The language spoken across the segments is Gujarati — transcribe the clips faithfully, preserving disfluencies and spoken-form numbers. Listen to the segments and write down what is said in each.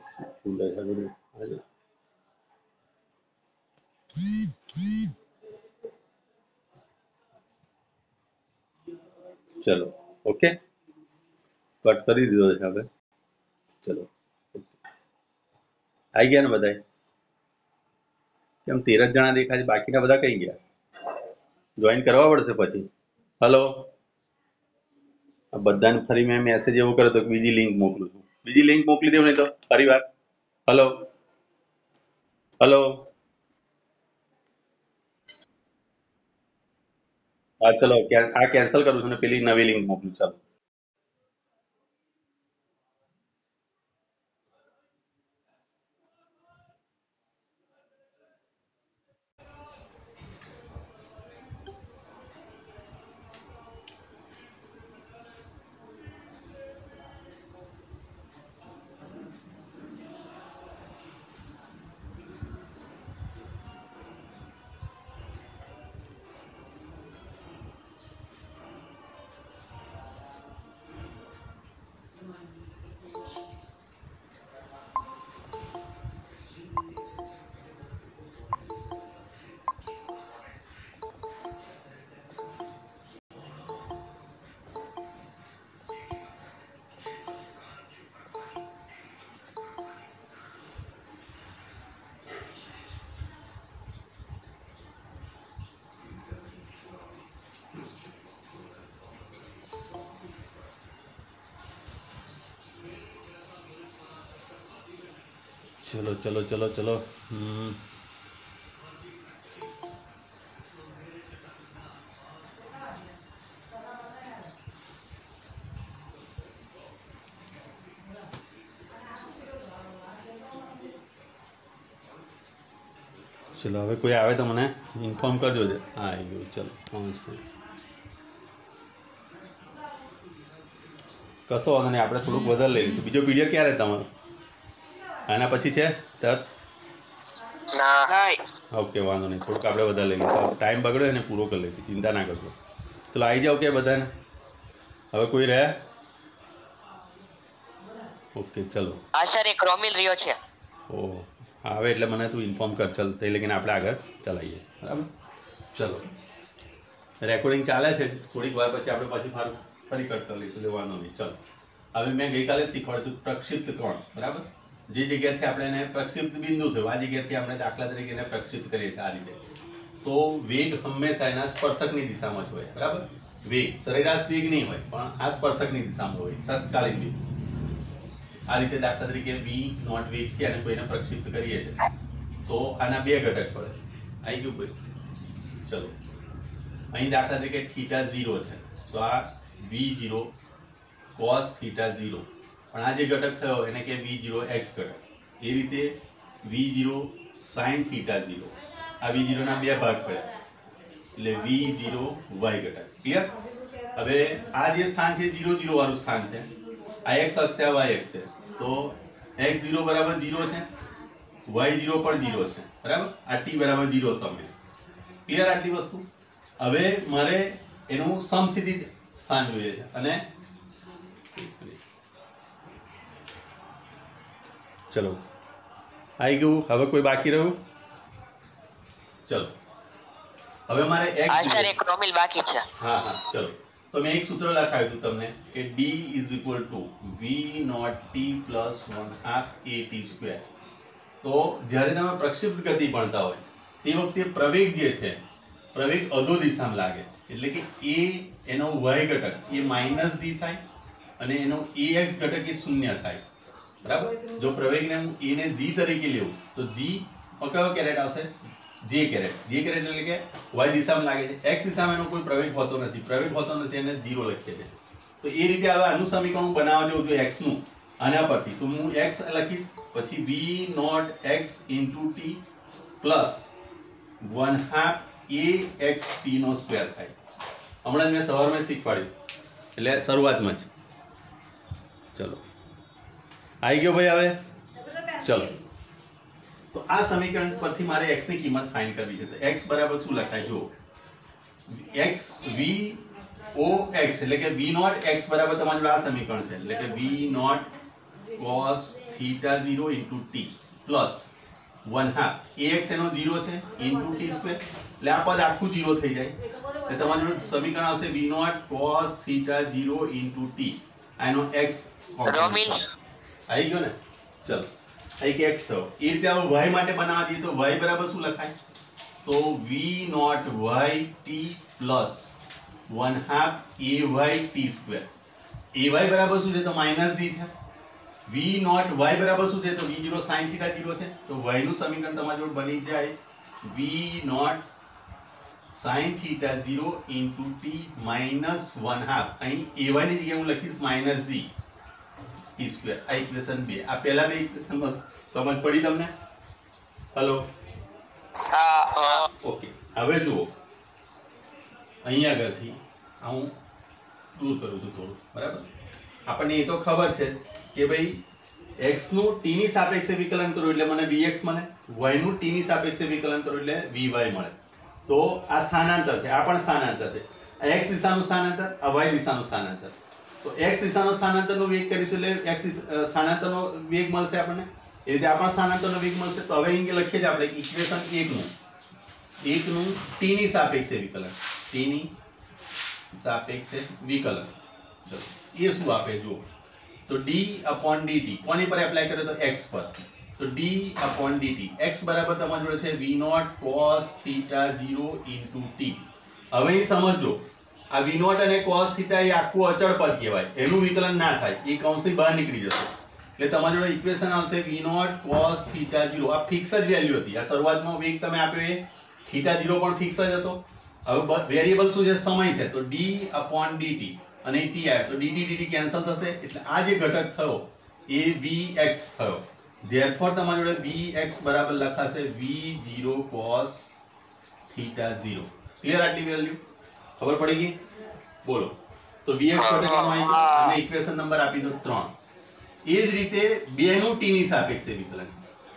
फूल है બધું હાલો चलो ओके कट કરી દીધો છે હવે चलो आई गया ने बधाई કેમ तेरह જણા દેખાય છે બાકીના બધા કઈ ગયા જોઈન કરવા પડશે પછી हेलो આ બધાને ફરી મેં મેસેજ એવો કર્યો તો કે બીજી લિંક મોકલું છું બીજી લિંક મોકલી દેવ નહીં તો ફરી વાર हेलो हेलो હા ચલો આ કેન્સલ કરું છું ને પેલી નવી લિંક મોકલું ચાલો चलो चलो चलो चलो हम्म चलो હવે કોઈ આવે તો મને ઇન્ફોર્મ કરજો છે હા આવી ગયું ચલો પાંચ મિનિટ કશો વાંધો નહીં આપણે થોડુંક વધારે લઈ લઈશું બીજો પીરિયડ ક્યારે તમારો આના પછી છે તર ઓકે વાંધો નહીં થોડુંક આપણે વધારે લઈ લઈશું ટાઈમ બગડ્યો એને પૂરો કરી લઈશું ચિંતા ના કરશો ચલો આવી જાઓ કે બધાને હવે કોઈ રહ્યા ઓકે ચલો હા સર એક રોમિલ રહ્યો છે ઓ આવે એટલે મને તું ઇન્ફોર્મ કર ચલ તે લગીને આપણે આગળ ચલાવીએ બરાબર ચલો રેકોર્ડિંગ ચાલે છે થોડીક વાર પછી આપણે પાછી ફાર ફરી કટ કરી લઈશું લેવાનો નહીં ચલો હવે મેં ગઈકાલે શીખવાડ્યું પ્રક્ષિપ્ત કોણ બરાબર જે જગ્યાથી આપણે એને પ્રક્ષિપ્ત બિંદુ થયું આ જગ્યાથી આપણે દાખલા તરીકે એને પ્રક્ષિપ્ત કરીએ છીએ આ રીતે તો વેગ હંમેશા એના સ્પર્શકની દિશામાં જ હોય બરાબર વેગ સરેરાશ વેગ નહીં હોય પણ આ સ્પર્શકની દિશામાં હોય તત્કાલીન વેગ આ રીતે દાખલા તરીકે v નોટ વેગથી અને કોઈને પ્રક્ષિપ્ત કરીએ છીએ તો આના બે ઘટક પડે આવી ગયું કોઈ ચલો અહીં દાખલા તરીકે થીટા ઝીરો છે તો આ v zero cos theta zero પણ આ જે ઘટક થયો એને કે v ઝીરો x ઘટક એ રીતે v zero sin theta zero આ v ઝીરો ના બે ભાગ પડ્યા એટલે v ઝીરો y ઘટક ક્લિયર હવે આ જે સ્થાન છે ઝીરો ઝીરો વાળું સ્થાન છે આ x અક્ષ છે આ y અક્ષ છે તો x ઝીરો બરાબર ઝીરો છે y ઝીરો પણ ઝીરો છે બરાબર આ t બરાબર ઝીરો સમય ક્લિયર આટલી વસ્તુ હવે મારે એનું સમસ્થિતિ સ્થાન જોઈએ છે અને ચલો આવી ગયું હવે કોઈ બાકી રહ્યું ચલો હવે મારે x હા સર એક રોમિલ બાકી છે હા હા ચલો તો મેં એક સૂત્ર લખાવ્યું હતું તમને કે d is equal to v naught t plus one half a t square તો જ્યારે તમે પ્રક્ષિપ્ત ગતિ ભણતા હોય તે વખતે પ્રવેગ જે છે પ્રવેગ અધો દિશામાં લાગે એટલે કે a એનો y ઘટક એ માઈનસ g થાય અને એનો ax ઘટક એ શૂન્ય થાય બરાબર જો પ્રવેગને હું a ને g તરીકે લેવું તો g કયો કેરેટ આવશે j કેરેટ j કેરેટ એટલે કે y દિશામાં લાગે છે x દિશામાં એનો કોઈ પ્રવેગ હોતો નથી પ્રવેગ હોતો નથી એને ઝીરો લખીએ છીએ તો એ રીતે હવે આનું સમીકરણ બનાવવા જેવું જો x નું આના પરથી તો હું x લખીશ પછી v naught x into t plus one half ax t નો સ્ક્વેર થાય હમણાં મેં સવારમાં શીખવાડ્યું એટલે શરૂઆતમાં જ ચલો આવી ગયો ભાઈ હવે ચલો તો આ સમીકરણ પરથી મારે x ની કિંમત ફાઇન્ડ કરવી છે તો x બરાબર શું લખાય જો x v o x એટલે કે v naught x બરાબર તમારું આ સમીકરણ છે એટલે કે v naught cos theta zero into t plus one half ax એનો zero છે into t square એટલે આ પદ આખું zero થઈ જાય એટલે તમારું જોડે સમીકરણ આવશે v naught cos theta zero into t આનો x રોમિલ આવી ગયો ને ચલો આ એક x થયો એ રીતે હવે y માટે બનાવવા જઈએ તો y બરાબર શું લખાય તો v naught y t plus one half ay t square ay બરાબર શું છે તો માઈનસ g છે v naught y બરાબર શું છે તો v zero sin theta zero છે તો y નું સમીકરણ તમારા જોડે બની જાય v naught sin theta zero into t minus one half અહીં ay ની જગ્યાએ હું લખીશ minus g t square આ ઇક્વેશન બે આ પહેલા બે ઇક્વેશન સમજ પડી તમને હેલો હા ઓકે હવે જુઓ અહીં આગળથી હું દૂર કરું છું થોડું બરાબર આપણને એ તો ખબર છે કે ભાઈ x નું t ની સાપેક્ષે વિકલન કરું એટલે મને vx મળે y નું t ની સાપેક્ષે વિકલન કરું એટલે vy મળે તો આ સ્થાનાંતર છે આ પણ સ્થાનાંતર છે આ x દિશાનું સ્થાનાંતર આ y દિશાનું સ્થાનાંતર તો x દિશાનો સ્થાનાંતરનો વેગ કરીશું એટલે x સ્થાનાંતરનો વેગ મળશે આપણને એ રીતે આ પણ સ્થાનાંતરનો વેગ મળશે તો હવે અહીં લખીએ જ આપણે ઇક્વેશન એક નું એક નું t ની સાપેક્ષે વિકલન t ની સાપેક્ષે વિકલન ચલો એ શું આપે જુઓ તો d upon dt કોની પર એપ્લાય કરે તો x પર તો d upon dt x બરાબર તમારી જોડે છે v naught cos theta zero into t હવે અહીં સમજો આ v naught અને cos theta એ આખું અચળ પદ કહેવાય એનું વિકલન ના થાય એ કૌંસની બહાર નીકળી જશે એટલે તમારી જોડે ઇક્વેશન આવશે v naught cos theta zero આ ફિક્સ જ વેલ્યુ હતી આ શરૂઆતમાં વેગ તમે આપ્યો એ theta zero પણ ફિક્સ જ હતો હવે વેરીએબલ શું છે સમય છે તો d upon dt અને t આવે તો dt dt કેન્સલ થશે એટલે આ જે ઘટક થયો એ vx થયો ધેરફોર તમારી જોડે vx બરાબર લખાશે v zero cos theta zero clear આટલી વેલ્યુ ખબર પડી ગઈ બોલો તો vx ઘટકનો આવી ગયો અને ઇક્વેશન નંબર આપી દો ત્રણ એ જ રીતે બે નું t ની સાપેક્ષે વિકલન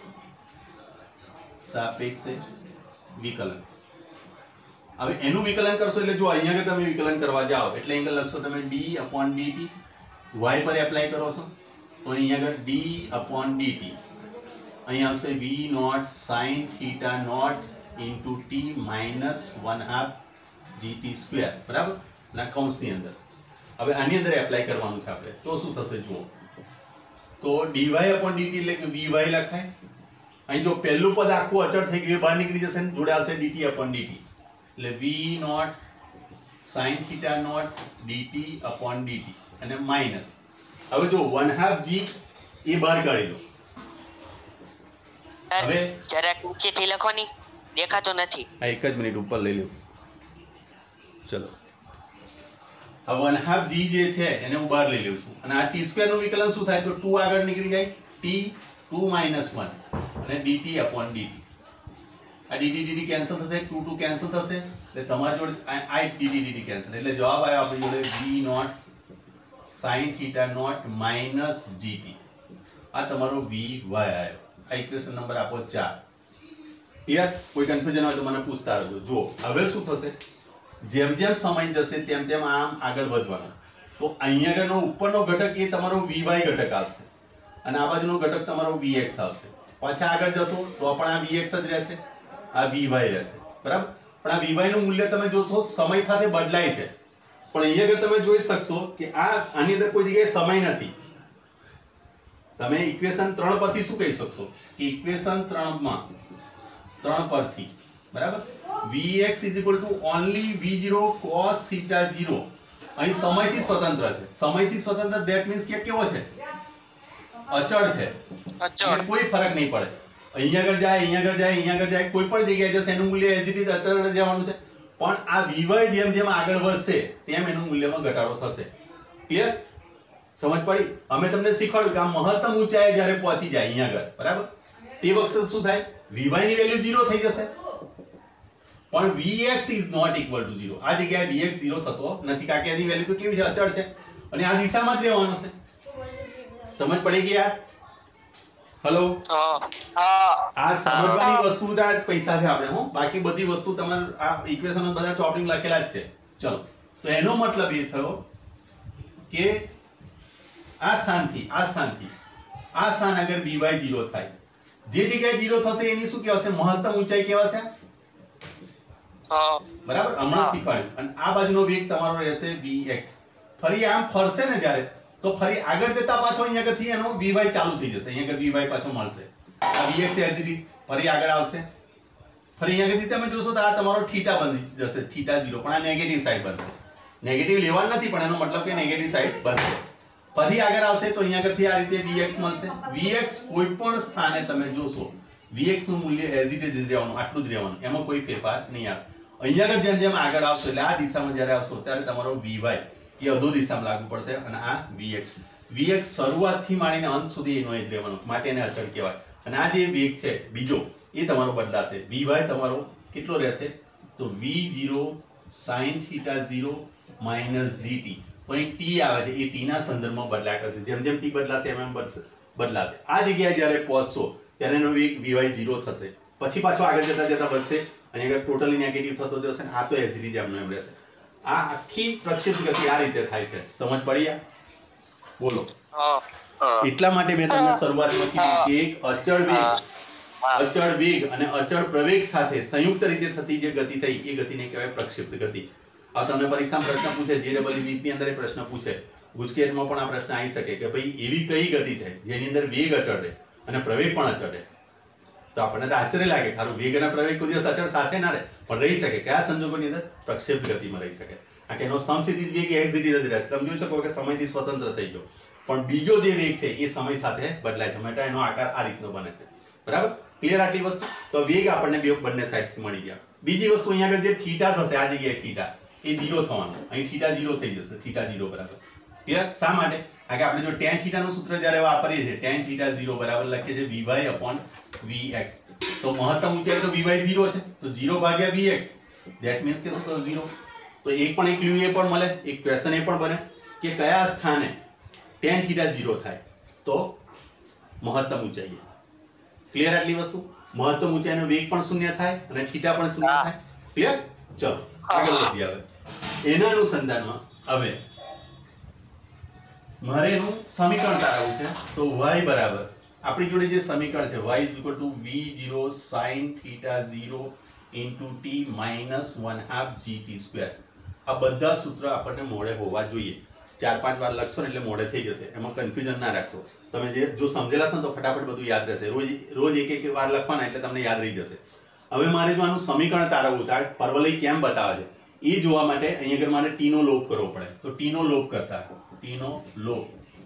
સાપેક્ષે વિકલન હવે એનું વિકલન કરશો એટલે જો અહીંયા આગળ તમે વિકલન કરવા જાઓ એટલે અહીં લખશો તમે d upon dt y પર એપ્લાય કરો છો તો અહીંયા આગળ d upon dt અહીં આવશે v naught sin theta naught into t minus one half gt square બરાબર ના કૌંસની અંદર હવે આની અંદર એપ્લાય કરવાનું છે આપણે તો શું થશે જુઓ તો dy upon dt એટલે કે vy લખાય અહીં જો પહેલું પદ આખું અચળ થઈ ગયું બહાર નીકળી જશે ને જોડે આવશે dt upon dt એટલે v naught sin theta naught dt upon dt અને માઈનસ હવે જો one half g એ બહાર કાઢી લો હવે જરા નીચેથી લખો ની દેખાતો નથી આ એક જ મિનિટ ઉપર લઈ લો ચલો હવે one half g જે છે એને હું બહાર લઈ લઉં છું અને આ t સ્ક્વેર નું વિકલન શું થાય તો two આગળ નીકળી જાય t two minus one અને dt upon dt આ dt dt કેન્સલ થશે two two કેન્સલ થશે એટલે તમારી જોડે આ dt dt કેન્સલ એટલે જવાબ આવ્યો આપણી જોડે v naught sin theta naught minus gt આ તમારો vy આવ્યો આ ઇક્વેશન નંબર આપો ચાર ક્લિયર કોઈ કન્ફ્યુઝન હોય તો મને પૂછતા રહેજો જો હવે શું થશે જેમ જેમ સમય જશે તેમ તેમ આમ આગળ વધવાનું તો અહીંયા આગળનો ઉપરનો ઘટક એ તમારો vy ઘટક આવશે અને આ બાજુનો ઘટક તમારો vx આવશે પાછા આગળ જશો તો પણ આ vx જ રહેશે આ vy રહેશે બરાબર પણ આ vy નું મૂલ્ય તમે જોશો સમય સાથે બદલાય છે પણ અહીંયા આગળ તમે જોઈ શકશો કે આ આની અંદર કોઈ જગ્યાએ સમય નથી તમે ઇક્વેશન ત્રણ પરથી શું કહી શકશો કે ઇક્વેશન ત્રણ માં ત્રણ પરથી બરાબર vx only v zero cos theta zero અહીં સમયથી સ્વતંત્ર છે સમયથી સ્વતંત્ર ધેટ મીન્સ કે કેવો છે અચળ છે અચળ કોઈ ફરક નહીં પડે અહીંયા આગળ જાય અહીંયા આગળ જાય અહીંયા આગળ જાય કોઈ પણ જગ્યાએ જશે એનું મૂલ્ય એઝ ઇટ ઇઝ અચળ રહેવાનું છે પણ આ vy જેમ જેમ આગળ વધશે તેમ એનું મૂલ્યમાં ઘટાડો થશે ક્લિયર સમજ પડી અમે તમને શીખવાડ્યું કે આ મહત્તમ ઊંચાઈએ જ્યારે પહોંચી જાય અહીંયા આગળ બરાબર તે વખતે શું થાય vy ની વેલ્યુ zero થઈ જશે પણ vx is not equal to zero આ જગ્યાએ vx zero થતો નથી કારણ કે એની વેલ્યુ તો કેવી છે અચળ છે અને આ દિશામાં જ રહેવાનું છે સમજ પડી ગઈ આ હેલો આ સમજવાની વસ્તુ જ પૈસા છે આપણે હો બાકી બધી વસ્તુ તમારે આ ઇક્વેશનો બધા ચોપડીમાં લખેલા જ છે ચલો તો એનો મતલબ એ થયો કે આ સ્થાનથી આ સ્થાનથી આ સ્થાન આગળ by ઝીરો થાય, જે જગ્યાએ ઝીરો થશે એની શું કહેવાશે? મહત્તમ ઊંચાઈ કહેવાશે. હા બરાબર, હમણાં શીખવાડ્યું. અને આ બાજુનો વેગ તમારો રહેશે vx. ફરી આમ ફરશે ને જ્યારે, તો ફરી આગળ જતા પાછો અહીંયા આગળથી એનો vy ચાલુ થઈ જશે. અહીંયા આગળ vy પાછો મળશે. આ vx as it is ફરી આગળ આવશે. ફરી અહીંયા આગળથી તમે જોશો તો આ તમારો થીટા બની જશે, થીટા ઝીરો. પણ આ નેગેટિવ સાઈડ બનશે. નેગેટિવ લેવાનું નથી, પણ એનો મતલબ કે નેગેટિવ સાઈડ બનશે. ફરી આગળ આવશે તો અહીંયા આગળથી આ રીતે vx મળશે. vx કોઈ પણ સ્થાને તમે જોશો, vx નું મૂલ્ય as it is જ રહેવાનું, આટલું જ રહેવાનું, એમાં કોઈ ફેરફાર નહીં આવે. અહીંયા આગળ જેમ જેમ આગળ આવશો એટલે આ દિશામાં જ્યારે આવશો ત્યારે તમારો vy એ અધો દિશામાં લાગુ પડશે અને આ vx. vx શરૂઆતથી માંડીને અંત સુધી એનો જ રહેવાનો, માટે એને અચળ કહેવાય. અને આ જે વેગ છે બીજો એ તમારો બદલાશે. vy તમારો કેટલો રહેશે? તો v zero sin theta zero minus gt. તો અહીં t આવે છે, એ t ના સંદર્ભમાં બદલાયા કરશે. જેમ જેમ t બદલાશે એમ એમ બદલાશે. આ જગ્યાએ જ્યારે પહોંચશો ત્યારે એનો વેગ vy ઝીરો થશે. પછી પાછો આગળ જતા જતા વધશે. અહીંયા આગળ ટોટલી નેગેટિવ થતો જશે ને આ તો એજ રીતે એમનો એમ રહેશે. આ આખી પ્રક્ષેપ ગતિ આ રીતે થાય છે. સમજ પડી? આ બોલો. એટલા માટે મેં તમને શરૂઆતમાં કીધું કે એક અચળ વેગ, અચળ વેગ અને અચળ પ્રવેગ સાથે સંયુક્ત રીતે થતી જે ગતિ થઈ એ ગતિને કહેવાય પ્રક્ષેપ્ત ગતિ. આ તમને પરીક્ષામાં પ્રશ્ન પૂછે, જે ડબલ નીટ ની અંદર એ પ્રશ્ન પૂછે, ગુજકેટમાં પણ આ પ્રશ્ન આવી શકે કે ભાઈ એવી કઈ ગતિ છે જેની અંદર વેગ અચળ રહે અને પ્રવેગ પણ અચળ રહે. તો આપણને તો આશ્ચર્ય લાગે, ખારું વેગ અને પ્રવેગ કોઈ દિવસ અચળ સાથે ના રહે, પણ રહી શકે. કયા સંજોગોની અંદર? પ્રક્ષેપ્ત ગતિમાં રહી શકે. આ કે એનો સમસ્થિતિ વેગ એક્સ જ રહે છે. તમે જોઈ શકો કે સમયથી સ્વતંત્ર થઈ ગયો, પણ બીજો જે વેગ છે એ સમય સાથે બદલાય છે, માટે એનો આકાર આ રીતનો બને છે. બરાબર, ક્લિયર આટલી વસ્તુ? તો વેગ આપણને બે બંને સાઈડથી મળી ગયા. બીજી વસ્તુ અહીંયા આગળ જે થીટા થશે, આ જગ્યાએ થીટા એ ઝીરો થવાનું, અહીં થીટા ઝીરો થઈ જશે. થીટા ઝીરો બરાબર ક્લિયર? શા માટે? કારણ કે આપણે જો tan થીટા નું સૂત્ર જ્યારે વાપરીએ છીએ, tan થીટા ઝીરો બરાબર લખીએ છીએ vy upon vx. તો મહત્તમ ઊંચાઈ તો vy ઝીરો છે, તો ઝીરો ભાગ્યા vx, ધેટ મીન્સ કે શું થયું? ઝીરો. તો એક પણ એક ક્લ્યુ એ પણ મળે, એક ક્વેશ્ચન એ પણ બને કે કયા સ્થાને tan થીટા ઝીરો થાય તો મહત્તમ ઊંચાઈ. ક્લિયર આટલી વસ્તુ? મહત્તમ ઊંચાઈનો વેગ પણ શૂન્ય થાય અને થીટા પણ શૂન્ય થાય. ક્લિયર? ચલો આગળ વધીએ. હવે એના અનુસંધાનમાં હવે મારે એનું સમીકરણ તારવવું છે. તો y બરાબર આપણી જોડે જે સમીકરણ છે y is equal to v zero sin theta zero into t minus one half gt square. આ બધા સૂત્ર આપણને મોઢે હોવા જોઈએ. ચાર પાંચ વાર લખશો ને એટલે મોઢે થઈ જશે, એમાં કન્ફ્યુઝન ના રાખશો. તમે જે જો સમજેલા છો ને તો ફટાફટ બધું યાદ રહેશે. રોજ રોજ એક એક વાર લખવાના એટલે તમને યાદ રહી જશે. હવે મારે જો આનું સમીકરણ તારવવું થાય, પરવલય કેમ બતાવે છે એ જોવા માટે અહીંયા આગળ મારે t નો લોપ કરવો પડે. તો t નો લોપ કરતા t નો લોપ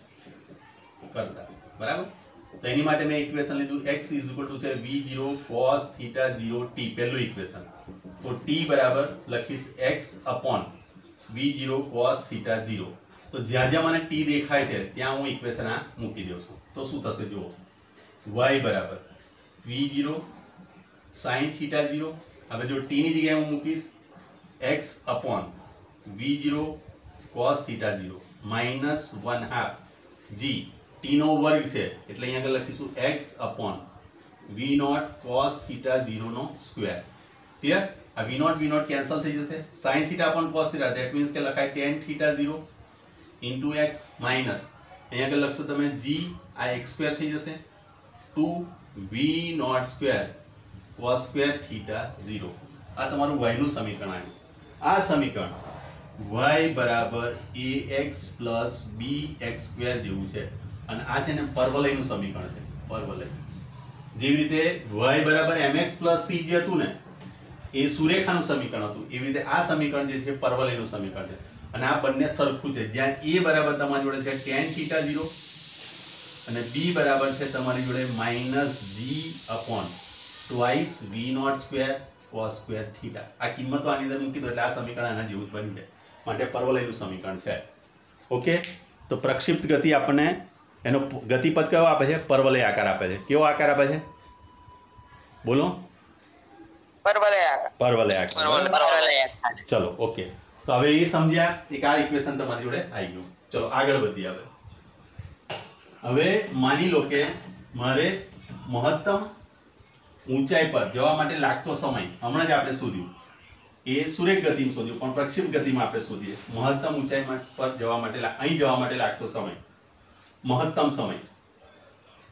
કરતા બરાબર, તો એની માટે મેં ઇક્વેશન લીધું x is equal to છે v zero cos theta zero t. પહેલું ઇક્વેશન. તો t બરાબર લખીશ x upon v zero cos theta zero. તો જ્યાં જ્યાં મને t દેખાય છે ત્યાં હું ઇક્વેશન આ મૂકી દઉં છું. તો શું થશે જુઓ, y બરાબર v zero sin theta zero. હવે જો t ની જગ્યાએ હું મૂકીશ x upon v zero cos theta zero minus one half g. t નો વર્ગ છે એટલે અહીંયા આગળ લખીશું x upon v naught cos theta zero નો સ્ક્વેર. ક્લિયર? આ v naught v naught cancel થઈ જશે. sin theta upon cos theta that means કે લખાય tan theta zero into x minus અહીંયા આગળ લખશો તમે g, આ x સ્ક્વેર થઈ જશે ટુ v naught સ્ક્વેર cos સ્ક્વેર theta ઝીરો. આ તમારું y નું સમીકરણ આવ્યું. આ સમીકરણ y બરાબર ax plus bx સ્ક્વેર જેવું છે અને આ છે ને પરવલયનું સમીકરણ છે. પરવલય જેવી રીતે y બરાબર mx plus c જે હતું ને એ સુરેખાનું સમીકરણ હતું, એવી રીતે આ સમીકરણ જે છે પરવલયનું સમીકરણ છે. અને આ બંને સરખું છે, જ્યાં a બરાબર તમારી જોડે છે tan theta ઝીરો અને b બરાબર છે તમારી જોડે minus g upon twice v naught square cos square theta. આ કિંમતો આની અંદર મૂકી દો એટલે આ સમીકરણ આના જેવું જ બની જાય, માટે પરવલયનું સમીકરણ છે. ઓકે, તો પ્રક્ષિપ્ત ગતિ આપણને એનો ગતિપદ કયો આપે છે? પરવલય આકાર આપે છે. કેવો આકાર આપે છે? બોલો. પરવલય આકાર. પરવલય આકાર. પરવલય આકાર. ચલો ઓકે, તો હવે એ સમજ્યા. એક આ ઇક્વેશન તમારી જોડે આવી ગયું. ચલો આગળ વધીએ. હવે હવે માની લો કે મારે મહત્તમ ઊંચાઈ પર જવા માટે લાગતો સમય હમણાં જ આપણે શોધ્યું, એ સુરેખ ગતિમાં શોધ્યું, પણ પ્રક્ષેપ ગતિમાં આપણે શોધીએ મહત્તમ ઊંચાઈ પર જવા માટે અહીં જવા માટે લાગતો સમય, મહત્તમ સમય.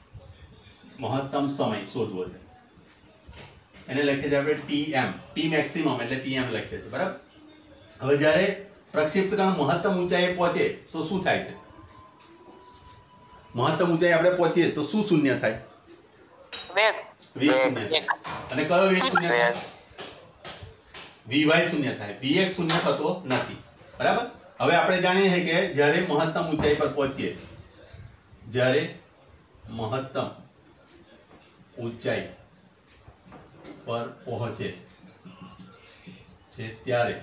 મહત્તમ સમય શોધવો છે એને લખીએ છીએ આપણે ટીએમ, ટી મેક્સિમમ એટલે ટીએમ લખીએ છીએ બરાબર. હવે જ્યારે પ્રક્ષેપ્ત કણ મહત્તમ ઊંચાઈએ પહોંચે તો શું થાય છે? મહત્તમ ઊંચાઈ આપણે પહોંચીએ તો શું શૂન્ય થાય? વેગ વેગ શૂન્ય થાય. અને કયો વેગ શૂન્ય થાય? વીવાય શૂન્ય થાય. વીએક્સ શૂન્ય થતો નથી બરાબર. હવે આપણે જાણીએ છીએ કે જ્યારે મહત્તમ ઊંચાઈ પર પહોંચીએ, જ્યારે મહત્તમ ઊંચાઈ પર પહોંચે છે ત્યારે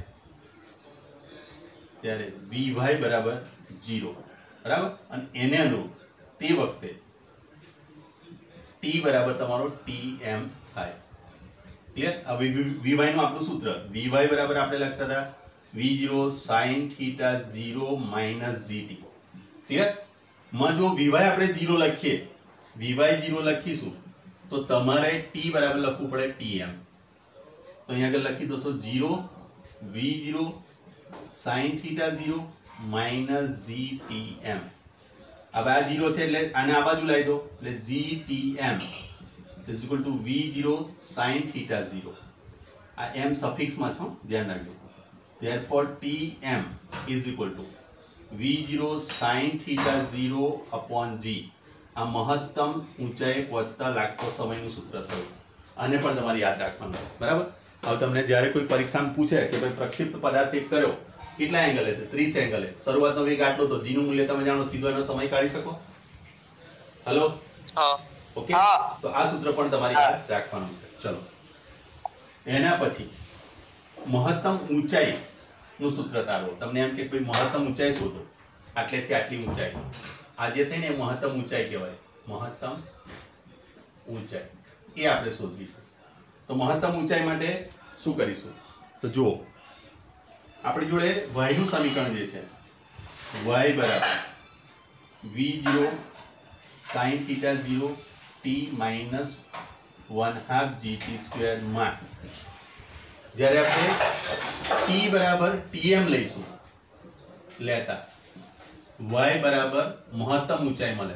ત્યારે વીવાય બરાબર ઝીરો બરાબર. અને એને અનુરૂપ તે વખતે ટી બરાબર તમારો ટીએમ થાય. ક્લિયર? હવે વીવાય નું આપણું સૂત્ર વીવાય બરાબર આપણે લખતા હતા V zero sin theta zero minus GT. Clear? માં જો વીવાય આપણે ઝીરો લખીએ, વીવાય ઝીરો લખીશું તો તમારે ટી બરાબર લખવું પડે ટીએમ. તો અહીંયા આગળ લખી દોસો zero V zero sin theta zero minus GTM. હવે આ ઝીરો છે એટલે આને આ બાજુ લાવી દો એટલે GTM is equal to v zero sin theta zero. આ m સફિક્સ માં છે, ધ્યાન રાખજો. therefore tm is equal to v zero sin theta zero upon g. આ મહત્તમ ઊંચાઈએ પહોંચતા લાગતો સમયનું સૂત્ર થયું. આને પણ તમારે યાદ રાખવાનું બરાબર. હવે તમને જ્યારે કોઈ પરીક્ષામાં પૂછે કે ભાઈ પ્રક્ષિપ્ત પદાર્થ એક કર્યો કેટલા એંગલે છે? ત્રીસ એંગલે. શરૂઆતનો વેગ આટલો તો g નું મૂલ્ય તમે જાણો, સીધો એનો સમય કાઢી શકો. હેલો? હા ઓકે, તો આ સૂત્ર પણ તમારે યાદ રાખવાનું છે. ચલો, એના પછી મહત્તમ ઊંચાઈ નું સૂત્ર તારવો. તમને એમ કે ભાઈ મહત્તમ ઊંચાઈ શોધો, આટલેથી આટલી ઊંચાઈ. આ જે થઈ ને એ મહત્તમ ઊંચાઈ કહેવાય. મહત્તમ ઊંચાઈ એ આપણે શોધવી છે. તો મહત્તમ ઊંચાઈ માટે શું કરીશું? તો જુઓ, આપણી જોડે y નું સમીકરણ જે છે y બરાબર v zero sin theta zero t minus one half gt square માં જ્યારે આપણે t બરાબર tm લઈશું લેતા y બરાબર મહત્તમ ઊંચાઈ મળે,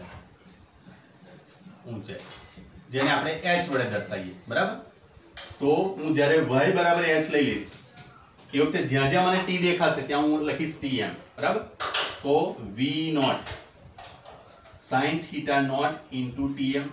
ઊંચાઈ જેને આપણે h વડે દર્શાવીએ બરાબર. તો હું જ્યારે y બરાબર h લઈ લઈશ એ વખતે જ્યાં જ્યાં મને t દેખાશે ત્યાં હું લખીશ tm બરાબર. તો v naught sin theta naught into tm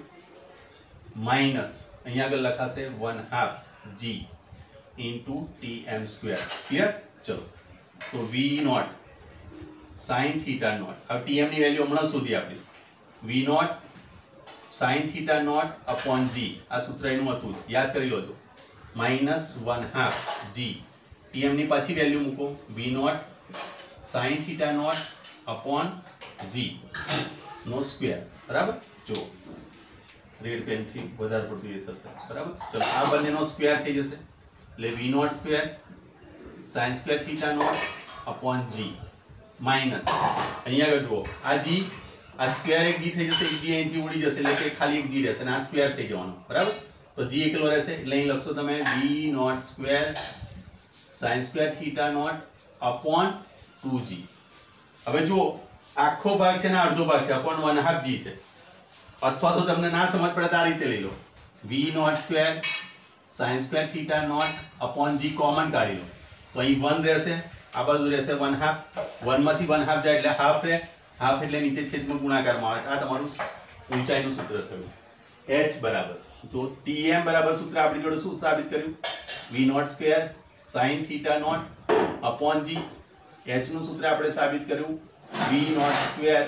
minus અહીંયા આગળ લખાશે one half g into tm square. Clear? ચલો, તો v naught sin theta naught, હવે tm ની વેલ્યુ હમણાં શોધી આપી. v naught sin theta naught upon g, આ સૂત્ર એનું હતું, યાદ કરી લો. minus one half g, tm ની પાછી વેલ્યુ મૂકો v naught sin theta naught upon g નો સ્ક્વેર બરાબર. જો રેડ પેન થી વધારે પડતું એ થશે બરાબર. ચલો, આ બંનેનો સ્ક્વેર થઈ જશે એટલે v naught square sin square theta naught upon g minus અહીંયા આગળ જુઓ આ g, આ સ્ક્વેર એક g થઈ જશે, એક g અહીંથી ઉડી જશે એટલે કે ખાલી એક g રહેશે અને આ સ્ક્વેર થઈ જવાનો બરાબર. તો g એકલો રહેશે એટલે અહીં લખશો તમે v naught square sin square theta naught upon two g. હવે જુઓ આખો ભાગ છે ને અડધો ભાગ છે upon one half g છે. અથવા તો તમને ના સમજ પડે તો આ રીતે લઈ લો v naught square sin square theta naught upon g common કાઢી લો તો અહીં one રહેશે, આ બાજુ રહેશે one half. one માંથી one half જાય એટલે half રહે, half એટલે નીચે છેદમાં ગુણાકારમાં આવે. આ તમારું ઊંચાઈનું સૂત્ર થયું h બરાબર. તો tm બરાબર સૂત્ર આપણી જોડે શું સાબિત કર્યું? v naught square sin theta naught upon g. h નું સૂત્ર આપણે સાબિત કર્યું v naught square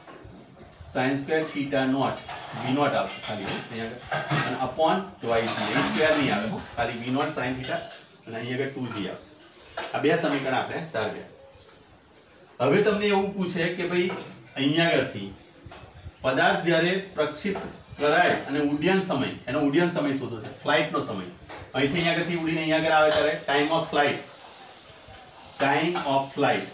sin square theta naught, v naught આવશે ખાલી અહીંયા અને upon twice g, અહીં સ્ક્વેર નહીં આવે હો, ખાલી v નોટ sin થીટા અને અહીં આગળ two g આવશે. આ બે સમીકરણ આપણે તારવ્યા. હવે તમને એવું પૂછે કે ભાઈ અહીંયા આગળથી પદાર્થ જ્યારે પ્રક્ષિપ્ત કરાય અને ઉડ્ડયન સમય, એનો ઉડ્ડયન સમય શોધો છે, ફ્લાઇટ નો સમય. અહીંથી અહીંયા આગળથી ઉડીને અહીંયા આગળ આવે ત્યારે time of flight, time of flight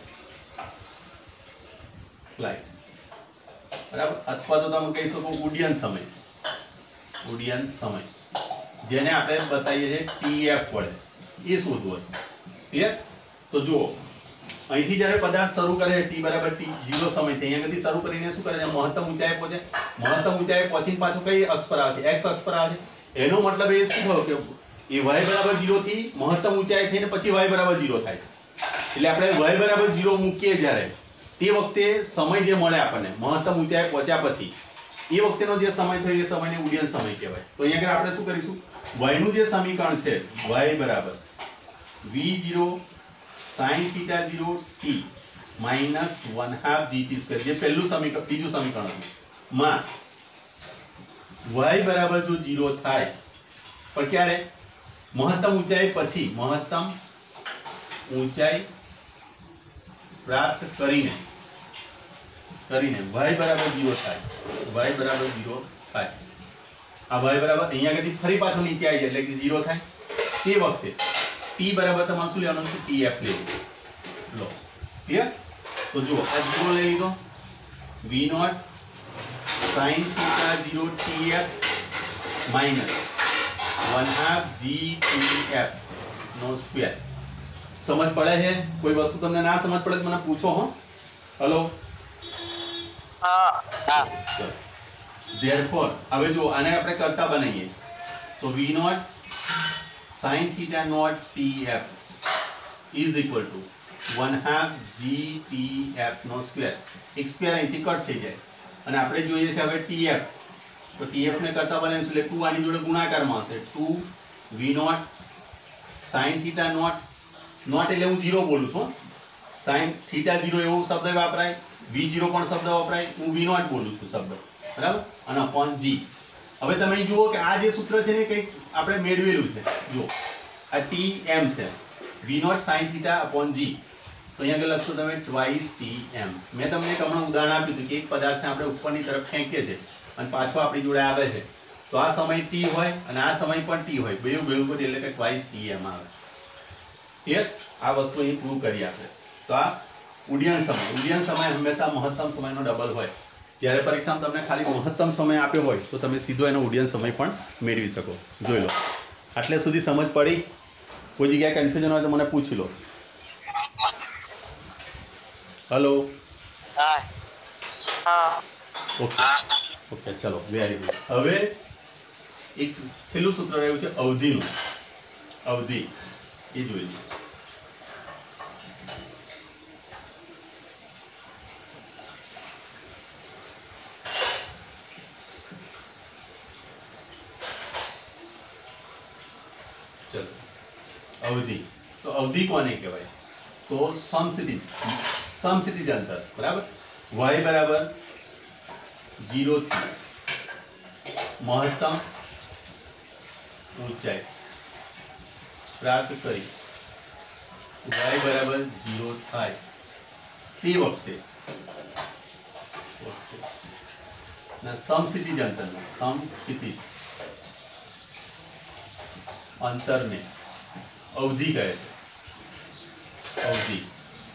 flight બરાબર. અથવા તો તમે કહી શકો ઉડ્ડયન સમય, ઉડ્ડયન સમય જેને આપણે બતાવીએ છીએ tf વડે, એ શોધવો છે. ક્લિયર? તો જુઓ અહીંથી જ્યારે પદાર્થ શરૂ કરે છે t બરાબર t ઝીરો સમયથી અહીંયા આગળથી શરૂ કરીને શું કરે છે મહત્તમ ઊંચાઈએ પહોંચે મહત્તમ ઊંચાઈએ પહોંચીને પાછું કઈ અક્ષ પર આવે છે x અક્ષ પર આવે છે એનો મતલબ એ શું થયો કે એ y બરાબર ઝીરો થી મહત્તમ ઊંચાઈ થઈને પછી y બરાબર ઝીરો થાય એટલે આપણે y બરાબર ઝીરો મૂકીએ જ્યારે તે વખતે સમય જે મળે આપણને મહત્તમ ઊંચાઈએ પહોંચ્યા પછી એ વખતેનો જે સમય થયો એ સમયને ઉડ્ડયન સમય કહેવાય તો અહીંયા આગળ આપણે શું કરીશું y નું જે સમીકરણ છે y બરાબર v zero sin theta zero t minus one half gt square જે પહેલું સમીકરણ બીજું સમીકરણ હતું માં y બરાબર જો ઝીરો થાય પણ ક્યારે મહત્તમ ઊંચાઈ પછી મહત્તમ ઊંચાઈ પ્રાપ્ત કરીને કરીને y બરાબર ઝીરો થાય y બરાબર ઝીરો થાય આ y બરાબર અહીંયા આગળથી ફરી પાછો નીચે આવી જાય એટલે કે ઝીરો થાય તે વખતે t બરાબર તમારે શું લેવાનું છે tf લેવું લો ક્લિયર તો જુઓ આ ઝીરો લઈ લીધો v naught sin theta zero tf minus one half gtf નો સ્ક્વેર સમજ પડે છે કોઈ વસ્તુ તમને ના સમજ પડે તો મને પૂછો હો હેલો હા હા therefore હવે જો આને આપણે કરતા બનાવીએ તો v naught sin theta naught tf is equal to one half gtf નો સ્ક્વેર એક સ્ક્વેર અહીંથી કટ થઈ જાય અને આપણે જોઈએ છે હવે tf તો tf ને કરતા બનાવીશું એટલે two આની જોડે ગુણાકારમાં હશે two v naught sin theta naught naught એટલે હું ઝીરો બોલું છું sin theta ઝીરો એવો શબ્દ વાપરાય v ઝીરો પણ શબ્દ વપરાય હું v naught બોલું છું શબ્દ બરાબર અને upon g હવે તમે જુઓ કે આ જે સૂત્ર છે ને કંઈક આપણે મેળવેલું છે જો આ tm છે v naught sin theta upon g તો અહીંયા આગળ લખશો તમે twice tm મેં તમને એક હમણાં ઉદાહરણ આપ્યું હતું કે એક પદાર્થને આપણે ઉપરની તરફ ફેંકીએ છીએ અને પાછો આપણી જોડે આવે છે તો આ સમય t હોય અને આ સમય પણ t હોય બેઉ ભેગું કરી એટલે કે twice tm આવે ક્લિયર આ વસ્તુ અહીં પ્રૂવ કરી આપણે તો આ ઉડ્ડયન સમય ઉડ્ડયન સમય હંમેશા મહત્તમ સમયનો ડબલ હોય જ્યારે પરીક્ષામાં તમને ખાલી મહત્તમ સમય આપ્યો હોય તો તમે સીધો એનો ઉડ્ડયન સમય પણ મેળવી શકો જોઈ લો આટલે સુધી સમજ પડી કોઈ જગ્યાએ કન્ફ્યુઝન હોય તો મને પૂછી લો હેલો હા હા ઓકે ઓકે ચલો વેરી ગુડ હવે એક છેલ્લું સૂત્ર રહ્યું છે અવધિનું અવધિ એ જોઈ લો चलो अवधि तो अवधि कोने कहेवाय तो समस्थिति समस्थिति अंतर बराबर y बराबर जीरो थी महत्तम ऊंचाई प्राप्त करी y बराबर जीरो थाय ते वखते ना समस्थिति अंतर में समस्थिति अंतर ने अवधि कहे अवधि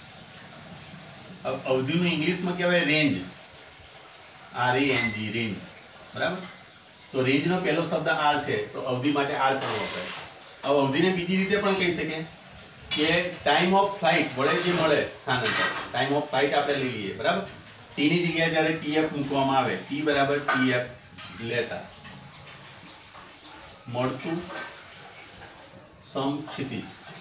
अब अवधि में इंग्लिश में क्या है range R A N G range बराबर तो रेंज नो पहलो शब्द आर है तो अवधि माटे आर पण वपराय अब अवधि ने बीजी रीते पण कही सके कि टाइम ऑफ फ्लाइट वडे जे मळे स्थानांतर टाइम ऑफ फ्लाइट आपणे लई लईए बराबर टी ની જગ્યાએ જ્યારે ટીએફ મૂકવામાં આવે ટી બરાબર ટીએફ લેતા મળતું समक्षितिज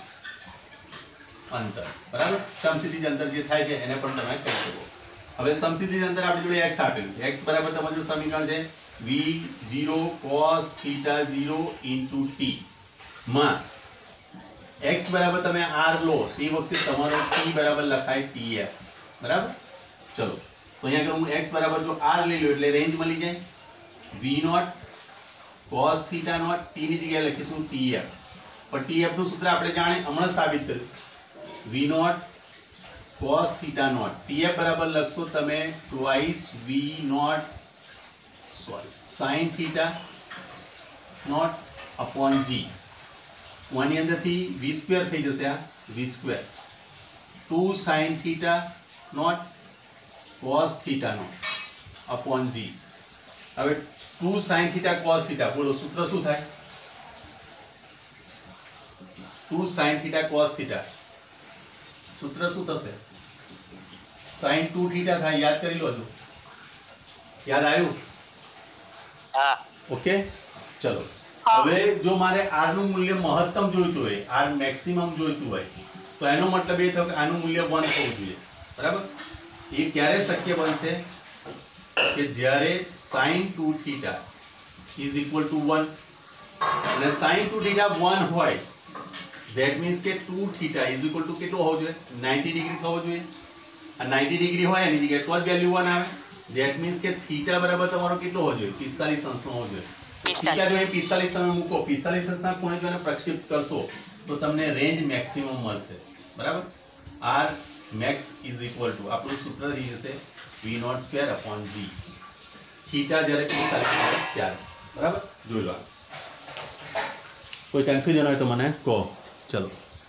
अंतर बराबर समक्षितिज अंतर जे थाय छे एने पण तमे कही શકો હવે સમક્ષિતિજ અંતર આપણી જોડે x આપેલું છે x બરાબર તમારું સમીકરણ છે v zero cos θ zero * t માં x બરાબર તમે r લો તે વખતે તમારો t બરાબર લખાય tf બરાબર ચલો તો અહીંયા આગળ હું x બરાબર જો r લઈ લો એટલે રેન્જ મળી જાય v not cos θ naught t ની જગ્યાએ લખીશું tf पर tf નું સૂત્ર આપણે જાણે હમણાં સાબિત કર્યું v નોટ cos θ નોટ tf બરાબર લખશો તમે twice v naught sorry sin θ naught upon g આની અંદરથી v સ્ક્વેર થઈ જશે આ v સ્ક્વેર two sin θ naught cos θ naught upon g હવે two sin θ cos θ બોલો સૂત્ર શું થાય two sin theta cos theta સૂત્ર શું થશે? સાઈન ટુ થીટા થાય. યાદ કરી લો. હજુ યાદ આવ્યું? હા ઓકે ચલો. હવે જો મારે આર નું મૂલ્ય મહત્તમ જોઈતું હોય, આર મેક્સિમમ જોઈતું હોય, તો એનો મતલબ એ થયો કે આનું મૂલ્ય વન થવું જોઈએ. બરાબર? એ ક્યારે શક્ય બનશે? કે જ્યારે sine two theta is equal to one. અને સાઈન ટુ થીટા વન હોય ધેટ મીન્સ કે two theta is equal to કેટલો હોવો જોઈએ? નાઇન્ટી ડિગ્રી થવો જોઈએ. આ નાઇન્ટી ડિગ્રી હોય એની જગ્યાએ તો જ વેલ્યુ વન આવે. ધેટ મીન્સ કે થીટા બરાબર તમારો કેટલો હોવો જોઈએ? પિસ્તાલીસ અંશનો હોવો જોઈએ. થીટા જો એ પિસ્તાલીસ તમે મૂકો, પિસ્તાલીસ અંશના ખૂણે જો એને પ્રક્ષેપ કરશો તો તમને રેન્જ મેક્સિમમ મળશે. બરાબર? R max is equal to આપણું સૂત્ર થઈ જશે v naught square upon v. Theta જ્યારે પિસ્તાલીસ હોય ત્યારે. બરાબર? જોઈ લો. કોઈ કન્ફ્યુઝન હોય તો મને કહો. ચલો.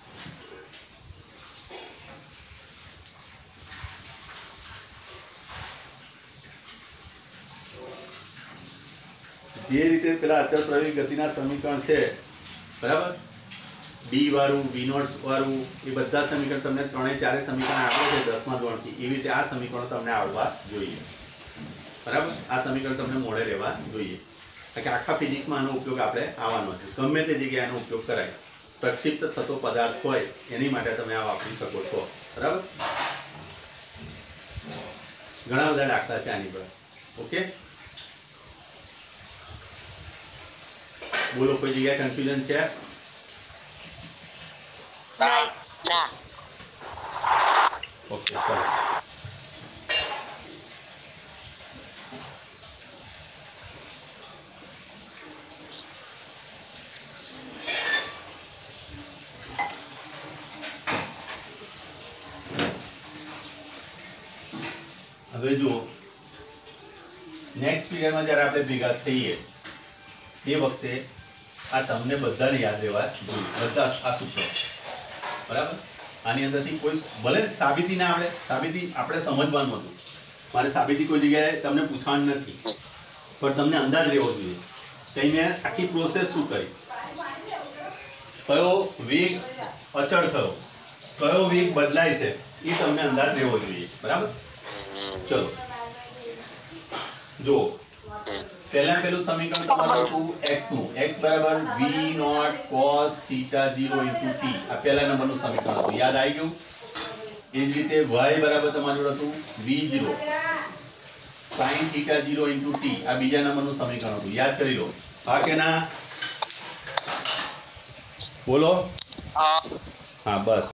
જે રીતે પેલા અચળ પ્રવેગી ગતિના સમીકરણ છે, બરાબર, ડી વાળું, વી નોટ વાળું, એ બધા સમીકરણ તમને ત્રણે ચારે સમીકરણ આવડે છે દસમા ધોરણથી, એવી રીતે આ સમીકરણ તમને આવડવા જોઈએ. બરાબર? આ સમીકરણ તમને મોડે રહેવા જોઈએ. કારણ કે આખા ફિઝિક્સમાં આનો ઉપયોગ આપણે આવવાનો છે. ગમે તે જગ્યાએ આનો ઉપયોગ કરાય. પ્રક્ષિપ્ત થતો પદાર્થ હોય એની માટે તમે આ વાપરી શકો છો. બરાબર? ઘણા બધા દાખલા છે આની પર. ઓકે, બોલો, કોઈ જગ્યાએ કન્ફ્યુઝન છે? ના ના ઓકે ચલો. હવે જુઓ, નેક્સ્ટ પીરિયડમાં જ્યારે આપણે ભેગા થઈએ એ વખતે આ તમને બધાને યાદ રહેવા જોઈએ. બધા આ સૂત્રો. બરાબર? આની અંદરથી કોઈ ભલે સાબિતી ના આવડે, સાબિતી આપણે સમજવાનું હતું. મારે સાબિતી કોઈ જગ્યાએ તમને પૂછવાનું નથી, પણ તમને અંદાજ રહેવો જોઈએ કે મેં આખી પ્રોસેસ શું કરી, કયો વેગ અચળ થયો, કયો વેગ બદલાય છે, એ તમને અંદાજ રહેવો જોઈએ. બરાબર? ચલો જો પહેલા પેલું સમીકરણ તમારું હતું x નું, x બરાબર v not cos theta zero into t. આ પહેલા નંબરનું સમીકરણ હતું. યાદ આવી ગયું? એ જ રીતે y બરાબર તમારું જોડે હતું v zero sin theta zero into t. આ બીજા નંબરનું સમીકરણ હતું. યાદ કરી લો. હા કે ના? બોલો. હા હા બસ.